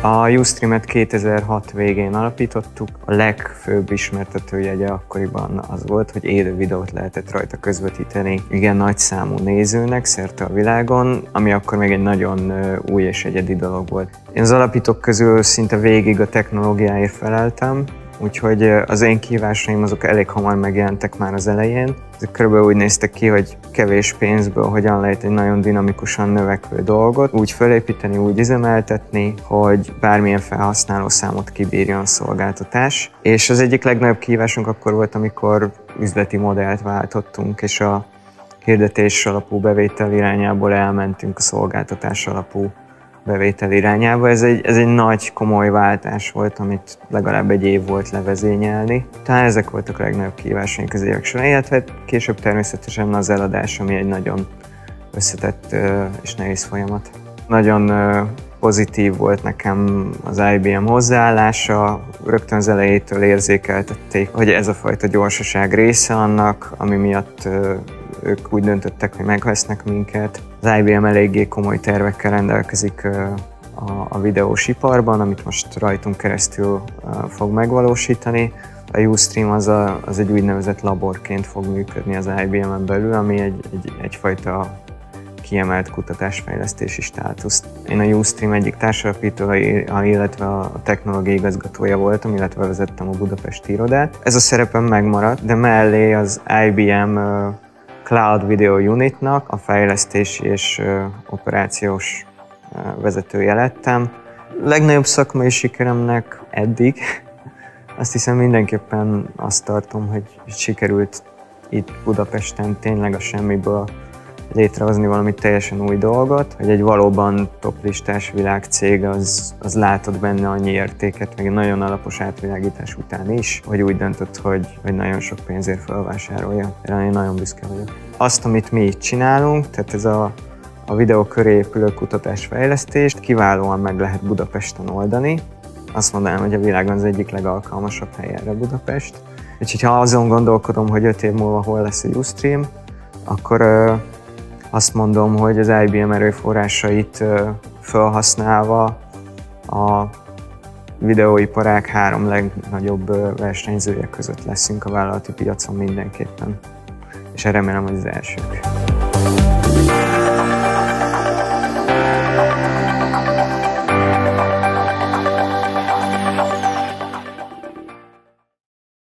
A Ustream-et 2006 végén alapítottuk. A legfőbb ismertetőjegye akkoriban az volt, hogy élő videót lehetett rajta közvetíteni igen nagy számú nézőnek szerte a világon, ami akkor még egy nagyon új és egyedi dolog volt. Én az alapítók közül szinte végig a technológiáért feleltem, úgyhogy az én kihívásaim azok elég hamar megjelentek már az elején. Ezek körülbelül úgy néztek ki, hogy kevés pénzből hogyan lehet egy nagyon dinamikusan növekvő dolgot úgy felépíteni, úgy üzemeltetni, hogy bármilyen felhasználó számot kibírjon a szolgáltatás. És az egyik legnagyobb kihívásunk akkor volt, amikor üzleti modellt váltottunk, és a hirdetés alapú bevétel irányából elmentünk a szolgáltatás alapú bevétel irányába. Ez egy nagy, komoly váltás volt, amit legalább egy év volt levezényelni. Talán ezek voltak a legnagyobb kihívásaink az évek során, illetve később természetesen az eladás, ami egy nagyon összetett és nehéz folyamat. Nagyon pozitív volt nekem az IBM hozzáállása, rögtön az elejétől érzékeltették, hogy ez a fajta gyorsaság része annak, ami miatt ők úgy döntöttek, hogy megvesznek minket. Az IBM eléggé komoly tervekkel rendelkezik a videós iparban, amit most rajtunk keresztül fog megvalósítani. A Ustream az egy úgynevezett laborként fog működni az IBM-en belül, ami egyfajta kiemelt kutatásfejlesztési státusz. Én a Ustream egyik társalapítója, illetve a technológiai igazgatója voltam, illetve vezettem a budapesti irodát. Ez a szerepem megmaradt, de mellé az IBM Cloud Video Unitnak a fejlesztési és operációs vezetője lettem. Legnagyobb szakmai sikeremnek eddig azt hiszem mindenképpen azt tartom, hogy sikerült itt Budapesten tényleg a semmiből létrehozni valami teljesen új dolgot, hogy egy valóban toplistás világcég az látod benne annyi értéket, meg egy nagyon alapos átvilágítás után is, hogy úgy döntött, hogy nagyon sok pénzért felvásárolja. Erre én nagyon büszke vagyok. Azt, amit mi itt csinálunk, tehát ez a videó köré épülő kutatásfejlesztést kiválóan meg lehet Budapesten oldani. Azt mondanám, hogy a világon az egyik legalkalmasabb hely erre Budapest. Úgyhogy ha azon gondolkodom, hogy 5 év múlva hol lesz a Ustream, akkor azt mondom, hogy az IBM erőforrásait felhasználva a videóiparág 3 legnagyobb versenyzője között leszünk a vállalati piacon mindenképpen. És remélem, hogy az elsők.